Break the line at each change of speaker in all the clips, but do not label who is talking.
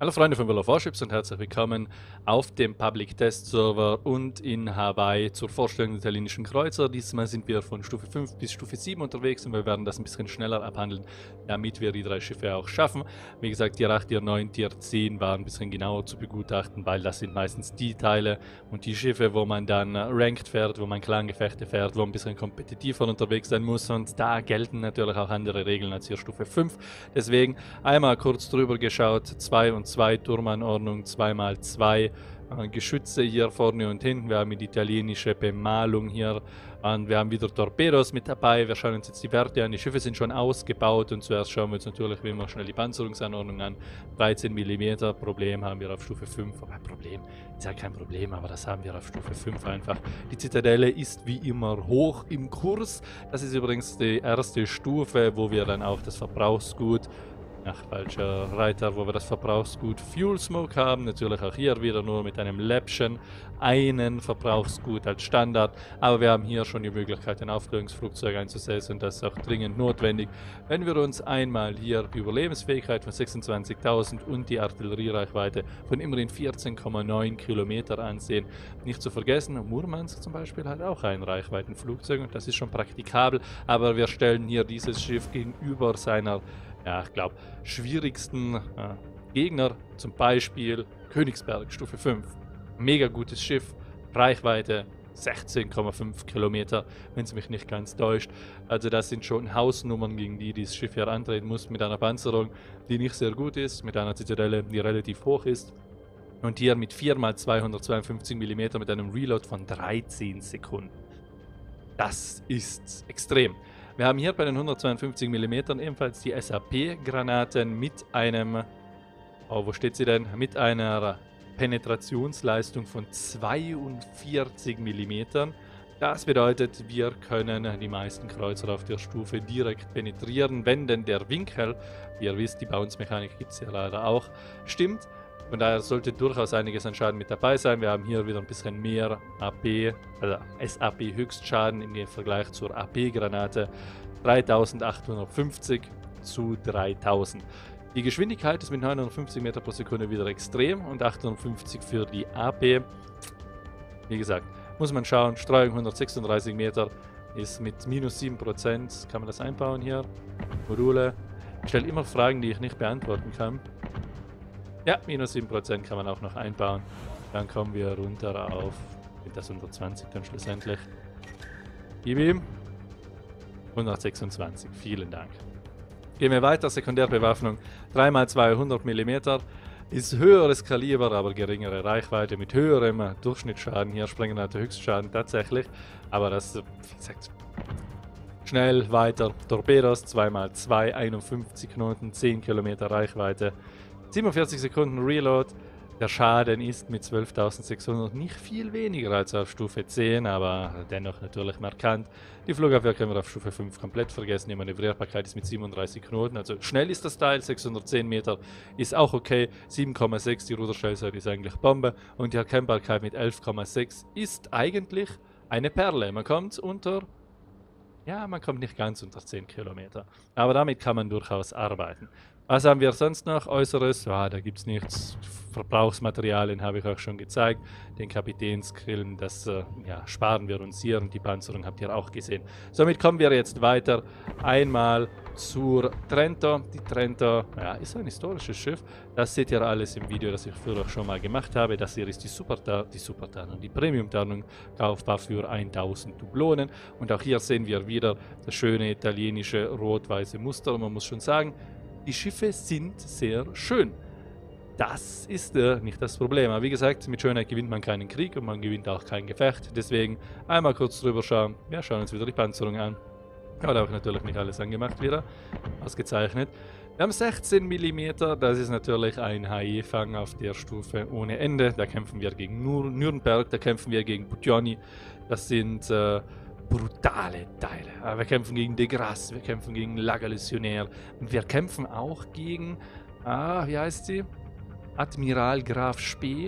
Hallo Freunde von World of Warships und herzlich willkommen auf dem Public Test Server und in Hawaii zur Vorstellung der italienischen Kreuzer. Diesmal sind wir von Stufe 5 bis Stufe 7 unterwegs und wir werden das ein bisschen schneller abhandeln, damit wir die 3 Schiffe auch schaffen. Wie gesagt, Tier 8, Tier 9, Tier 10 waren ein bisschen genauer zu begutachten, weil das sind meistens die Teile und die Schiffe, wo man dann Ranked fährt, wo man Clangefechte fährt, wo man ein bisschen kompetitiver unterwegs sein muss, und da gelten natürlich auch andere Regeln als hier Stufe 5. Deswegen einmal kurz drüber geschaut, 2 und 2 Turmanordnung, 2x2 Geschütze hier vorne und hinten. Wir haben die italienische Bemalung hier und wir haben wieder Torpedos mit dabei. Wir schauen uns jetzt die Werte an. Die Schiffe sind schon ausgebaut und zuerst schauen wir uns natürlich wie immer schnell die Panzerungsanordnung an. 13 mm, Problem haben wir auf Stufe 5. Aber Problem ist ja kein Problem, aber das haben wir auf Stufe 5 einfach. Die Zitadelle ist wie immer hoch im Kurs. Das ist übrigens die erste Stufe, wo wir dann auch das Verbrauchsgut, ach, falscher Reiter, wo wir das Verbrauchsgut Fuel Smoke haben. Natürlich auch hier wieder nur mit einem Läppchen einen Verbrauchsgut als Standard. Aber wir haben hier schon die Möglichkeit, ein Aufklärungsflugzeug einzusetzen. Das ist auch dringend notwendig. Wenn wir uns einmal hier die Überlebensfähigkeit von 26.000 und die Artilleriereichweite von immerhin 14,9 Kilometer ansehen, nicht zu vergessen, Murmansk zum Beispiel hat auch ein Reichweitenflugzeug und das ist schon praktikabel. Aber wir stellen hier dieses Schiff gegenüber seiner, ja, ich glaube, schwierigsten Gegner, zum Beispiel Königsberg, Stufe 5. Mega gutes Schiff, Reichweite 16,5 Kilometer, wenn es mich nicht ganz täuscht. Also das sind schon Hausnummern, gegen die dieses Schiff hier antreten muss, mit einer Panzerung, die nicht sehr gut ist, mit einer Zitadelle, die relativ hoch ist. Und hier mit 4x252 mm mit einem Reload von 13 Sekunden. Das ist extrem. Wir haben hier bei den 152 mm ebenfalls die SAP-Granaten mit einem, oh, wo steht sie denn? Mit einer Penetrationsleistung von 42 mm. Das bedeutet, wir können die meisten Kreuzer auf der Stufe direkt penetrieren, wenn denn der Winkel, wie ihr wisst, die Bounce-Mechanik gibt es ja leider auch, stimmt. Von daher sollte durchaus einiges an Schaden mit dabei sein. Wir haben hier wieder ein bisschen mehr AP, also SAP Höchstschaden im Vergleich zur AP-Granate. 3850 zu 3000. Die Geschwindigkeit ist mit 950 Meter pro Sekunde wieder extrem und 850 für die AP. Wie gesagt, muss man schauen. Streuung 136 Meter ist mit minus 7%. Kann man das einbauen hier? Module. Ich stelle immer Fragen, die ich nicht beantworten kann. Ja, minus 7% kann man auch noch einbauen. Dann kommen wir runter auf, mit das 120 dann schlussendlich. Gib ihm. 126, vielen Dank. Gehen wir weiter, Sekundärbewaffnung. 3x200 mm. Ist höheres Kaliber, aber geringere Reichweite mit höherem Durchschnittsschaden. Hier Sprengranate Höchstschaden tatsächlich. Aber das, wie gesagt, schnell weiter. Torpedos, 2x2, 51 Knoten, 10 Kilometer Reichweite. 47 Sekunden Reload. Der Schaden ist mit 12.600 nicht viel weniger als auf Stufe 10, aber dennoch natürlich markant. Die Flugabwehr können wir auf Stufe 5 komplett vergessen. Die Manövrierbarkeit ist mit 37 Knoten, also schnell ist das Teil. 610 Meter ist auch okay. 7,6, die Ruderstellseite ist eigentlich Bombe. Und die Erkennbarkeit mit 11,6 ist eigentlich eine Perle. Man kommt unter... Ja, man kommt nicht ganz unter 10 Kilometer. Aber damit kann man durchaus arbeiten. Was haben wir sonst noch? Äußeres? Ja, da gibt es nichts. Verbrauchsmaterialien habe ich euch schon gezeigt. Den Kapitänsgrillen, das ja, sparen wir uns hier. Und die Panzerung habt ihr auch gesehen. Somit kommen wir jetzt weiter. Einmal zur Trento. Die Trento, ja, ist ein historisches Schiff. Das seht ihr alles im Video, das ich für euch schon mal gemacht habe. Das hier ist die Supertarnung, die Premium-Tarnung, kaufbar für 1000 Dublonen. Und auch hier sehen wir wieder das schöne italienische rot-weiße Muster. Und man muss schon sagen, die Schiffe sind sehr schön. Das ist nicht das Problem. Aber wie gesagt, mit Schönheit gewinnt man keinen Krieg und man gewinnt auch kein Gefecht. Deswegen einmal kurz drüber schauen. Wir schauen uns wieder die Panzerung an. Aber da habe ich natürlich nicht alles angemacht wieder. Ausgezeichnet. Wir haben 16 mm. Das ist natürlich ein HE-Fang auf der Stufe ohne Ende. Da kämpfen wir gegen Nürnberg, da kämpfen wir gegen Puglioni. Das sind... brutale Teile. Aber wir kämpfen gegen De Grasse, wir kämpfen gegen La Galissonière und wir kämpfen auch gegen, wie heißt sie? Admiral Graf Spee.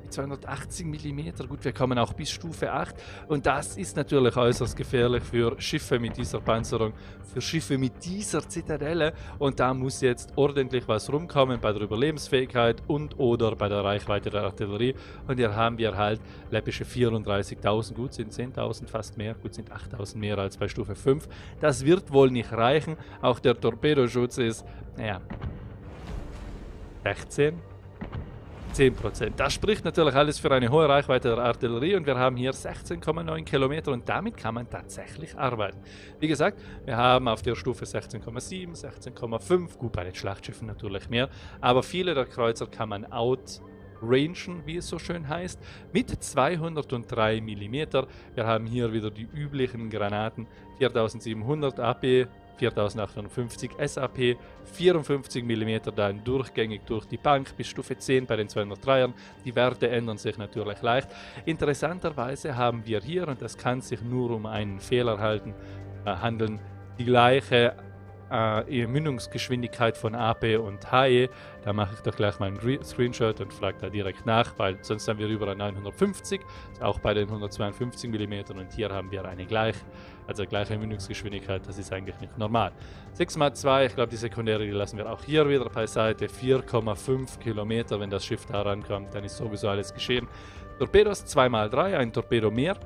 mit 280 mm. Gut, wir kommen auch bis Stufe 8 und das ist natürlich äußerst gefährlich für Schiffe mit dieser Panzerung, für Schiffe mit dieser Zitadelle und da muss jetzt ordentlich was rumkommen bei der Überlebensfähigkeit und oder bei der Reichweite der Artillerie und hier haben wir halt läppische 34.000, gut sind 10.000 fast mehr, gut sind 8.000 mehr als bei Stufe 5. Das wird wohl nicht reichen, auch der Torpedoschutz ist, naja, 16%. Das spricht natürlich alles für eine hohe Reichweite der Artillerie und wir haben hier 16,9 Kilometer und damit kann man tatsächlich arbeiten. Wie gesagt, wir haben auf der Stufe 16,7, 16,5, gut bei den Schlachtschiffen natürlich mehr, aber viele der Kreuzer kann man outrangen, wie es so schön heißt, mit 203 mm. Wir haben hier wieder die üblichen Granaten, 4700 AP, 4850 SAP, 54 mm dann durchgängig durch die Bank bis Stufe 10 bei den 203ern. Die Werte ändern sich natürlich leicht. Interessanterweise haben wir hier, und das kann sich nur um einen Fehler handeln, die gleiche Mündungsgeschwindigkeit von AP und HE. Da mache ich doch gleich mal einen Screenshot und frage da direkt nach, weil sonst haben wir über 950, auch bei den 152 mm und hier haben wir eine gleiche Mündungsgeschwindigkeit, das ist eigentlich nicht normal. 6x2, ich glaube die sekundäre, die lassen wir auch hier wieder beiseite, 4,5 Kilometer, wenn das Schiff da rankommt, dann ist sowieso alles geschehen. Torpedos 2x3, ein Torpedo mehr,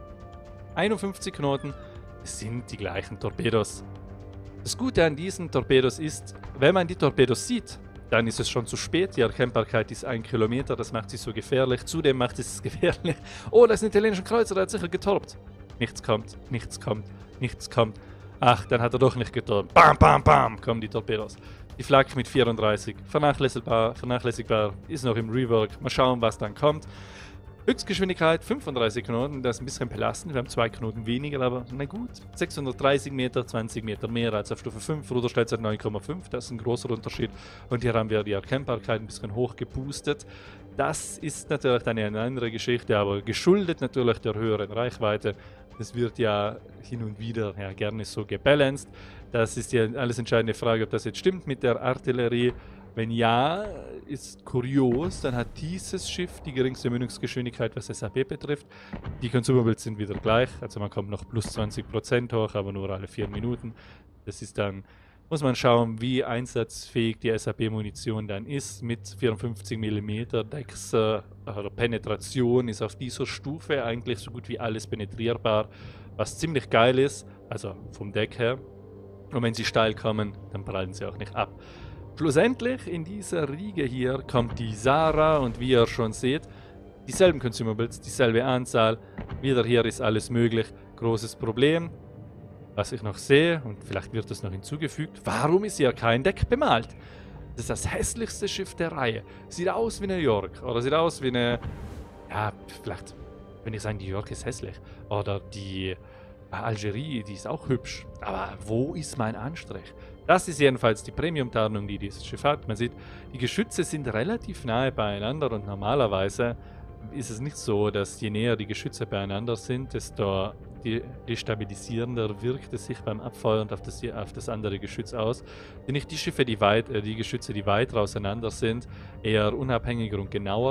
51 Knoten, es sind die gleichen Torpedos. Das Gute an diesen Torpedos ist, wenn man die Torpedos sieht, dann ist es schon zu spät. Die Erkennbarkeit ist 1 Kilometer, das macht sie so gefährlich. Zudem macht es gefährlich. Oh, das ist ein italienischer Kreuzer, der hat sicher getorpt. Nichts kommt, nichts kommt, nichts kommt. Ach, dann hat er doch nicht getorpt. Bam, bam, bam, kommen die Torpedos. Die Flak mit 34, vernachlässigbar, ist noch im Rework. Mal schauen, was dann kommt. Höchstgeschwindigkeit 35 Knoten, das ist ein bisschen belastend, wir haben 2 Knoten weniger, aber na gut. 630 Meter, 20 Meter mehr als auf Stufe 5, Ruderstellzeit 9,5, das ist ein großer Unterschied. Und hier haben wir die Erkennbarkeit ein bisschen hoch geboostet. Das ist natürlich dann eine andere Geschichte, aber geschuldet natürlich der höheren Reichweite. Das wird ja hin und wieder gerne so gebalanced. Das ist ja alles entscheidende Frage, ob das jetzt stimmt mit der Artillerie. Wenn ja, ist kurios, dann hat dieses Schiff die geringste Mündungsgeschwindigkeit, was SAP betrifft. Die Consumables sind wieder gleich, also man kommt noch plus 20% hoch, aber nur alle 4 Minuten. Das ist dann, muss man schauen, wie einsatzfähig die SAP-Munition dann ist. Mit 54 mm Decks oder Penetration ist auf dieser Stufe eigentlich so gut wie alles penetrierbar, was ziemlich geil ist, also vom Deck her. Und wenn sie steil kommen, dann prallen sie auch nicht ab. Schlussendlich in dieser Riege hier kommt die Sara und wie ihr schon seht, dieselben Consumables, dieselbe Anzahl. Wieder hier ist alles möglich. Großes Problem, was ich noch sehe, und vielleicht wird das noch hinzugefügt, warum ist hier kein Deck bemalt? Das ist das hässlichste Schiff der Reihe. Sieht aus wie New York oder sieht aus wie eine, ja, vielleicht, wenn ich sage, New York ist hässlich. Oder die Algerie, die ist auch hübsch. Aber wo ist mein Anstrich? Das ist jedenfalls die Premium-Tarnung, die dieses Schiff hat. Man sieht, die Geschütze sind relativ nahe beieinander und normalerweise ist es nicht so, dass je näher die Geschütze beieinander sind, desto destabilisierender wirkt es sich beim Abfeuern auf das andere Geschütz aus. Sind nicht die Schiffe, die Geschütze, die weiter auseinander sind, eher unabhängiger und genauer.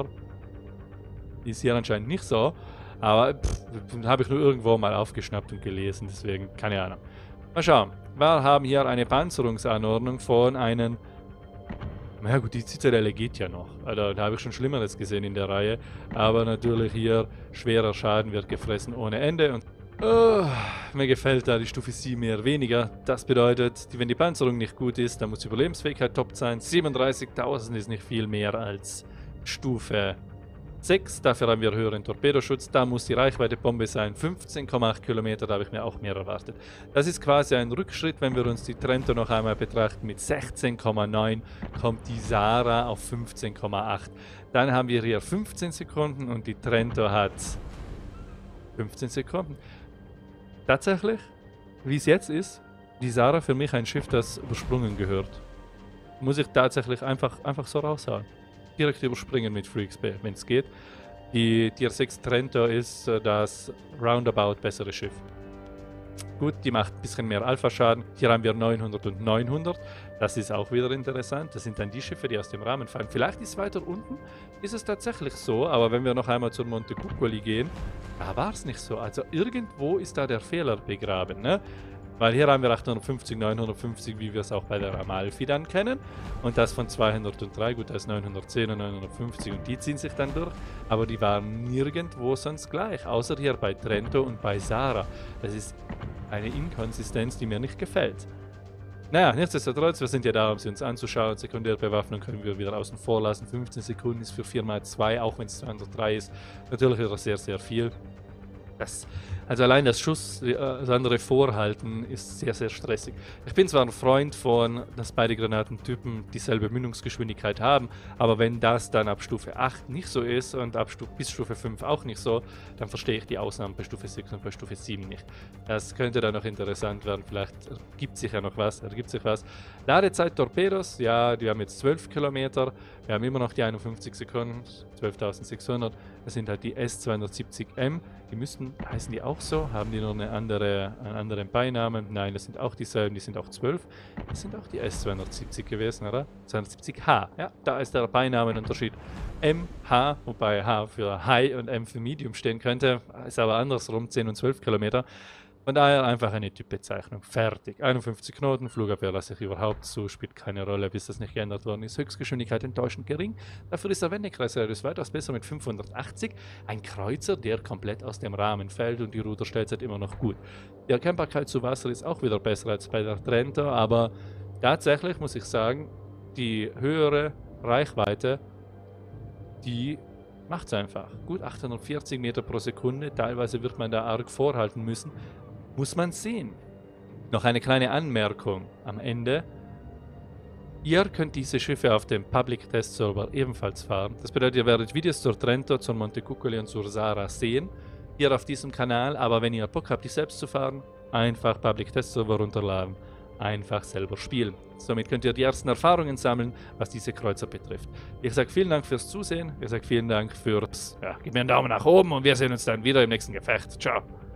Ist hier anscheinend nicht so, aber habe ich nur irgendwo mal aufgeschnappt und gelesen, deswegen keine Ahnung. Mal schauen. Wir haben hier eine Panzerungsanordnung von einem... Na gut, die Zitadelle geht ja noch. Also, da habe ich schon Schlimmeres gesehen in der Reihe. Aber natürlich hier schwerer Schaden wird gefressen ohne Ende. Und mir gefällt da die Stufe 7 eher weniger. Das bedeutet, wenn die Panzerung nicht gut ist, dann muss die Überlebensfähigkeit top sein. 37.000 ist nicht viel mehr als Stufe 6, dafür haben wir höheren Torpedoschutz, da muss die Reichweite Bombe sein, 15,8 Kilometer, da habe ich mir auch mehr erwartet. Das ist quasi ein Rückschritt, wenn wir uns die Trento noch einmal betrachten, mit 16,9 kommt die Sara auf 15,8. Dann haben wir hier 15 Sekunden und die Trento hat 15 Sekunden. Tatsächlich, wie es jetzt ist, die Sara für mich ein Schiff, das übersprungen gehört. Muss ich tatsächlich einfach so raushauen. Direkt überspringen mit Free XP, wenn es geht. Die Tier 6 Trento ist das roundabout bessere Schiff. Gut, die macht ein bisschen mehr Alpha-Schaden. Hier haben wir 900 und 900. Das ist auch wieder interessant. Das sind dann die Schiffe, die aus dem Rahmen fallen. Vielleicht ist weiter unten, ist es tatsächlich so. Aber wenn wir noch einmal zur Montecuccoli gehen, da war es nicht so. Also irgendwo ist da der Fehler begraben, ne? Weil hier haben wir 850, 950, wie wir es auch bei der Amalfi dann kennen. Und das von 203, gut, da ist 910 und 950 und die ziehen sich dann durch. Aber die waren nirgendwo sonst gleich, außer hier bei Trento und bei Sara. Das ist eine Inkonsistenz, die mir nicht gefällt. Naja, nichtsdestotrotz, wir sind ja da, um sie uns anzuschauen. Sekundärbewaffnung können wir wieder außen vor lassen. 15 Sekunden ist für 4x2, auch wenn es 203 ist. Natürlich wieder sehr, sehr viel. Also allein das das andere Vorhalten ist sehr, sehr stressig. Ich bin zwar ein Freund von, dass beide Granatentypen dieselbe Mündungsgeschwindigkeit haben, aber wenn das dann ab Stufe 8 nicht so ist und bis Stufe 5 auch nicht so, dann verstehe ich die Ausnahmen bei Stufe 6 und bei Stufe 7 nicht. Das könnte dann noch interessant werden, vielleicht ergibt sich was. Ladezeit Torpedos, ja, die haben jetzt 12 Kilometer, wir haben immer noch die 51 Sekunden, 12.600, das sind halt die S270M, heißen die auch so? Haben die noch einen anderen Beinamen? Nein, das sind auch dieselben, die sind auch 12. Das sind auch die S270 gewesen, oder? 270H, ja, da ist der Beinamenunterschied. MH, wobei H für High und M für Medium stehen könnte, ist aber andersrum, 10 und 12 Kilometer. Von daher einfach eine Typbezeichnung. Fertig. 51 Knoten, Flugabwehr lasse ich überhaupt zu, spielt keine Rolle, bis das nicht geändert worden ist. Höchstgeschwindigkeit enttäuschend gering. Dafür ist der Wendekreisradius weitaus besser mit 580. Ein Kreuzer, der komplett aus dem Rahmen fällt und die Ruderstellzeit immer noch gut. Die Erkennbarkeit zu Wasser ist auch wieder besser als bei der Trento, aber tatsächlich muss ich sagen, die höhere Reichweite, die macht es einfach. Gut 840 Meter pro Sekunde, teilweise wird man da arg vorhalten müssen. Muss man sehen. Noch eine kleine Anmerkung am Ende. Ihr könnt diese Schiffe auf dem Public Test Server ebenfalls fahren. Das bedeutet, ihr werdet Videos zur Trento, zur Montecuccoli und zur Sara sehen. Hier auf diesem Kanal, aber wenn ihr Bock habt, die selbst zu fahren, einfach Public Test Server runterladen. Einfach selber spielen. Somit könnt ihr die ersten Erfahrungen sammeln, was diese Kreuzer betrifft. Ich sage vielen Dank fürs Zusehen. Ich sage vielen Dank fürs... Ja, gebt mir einen Daumen nach oben und wir sehen uns dann wieder im nächsten Gefecht. Ciao.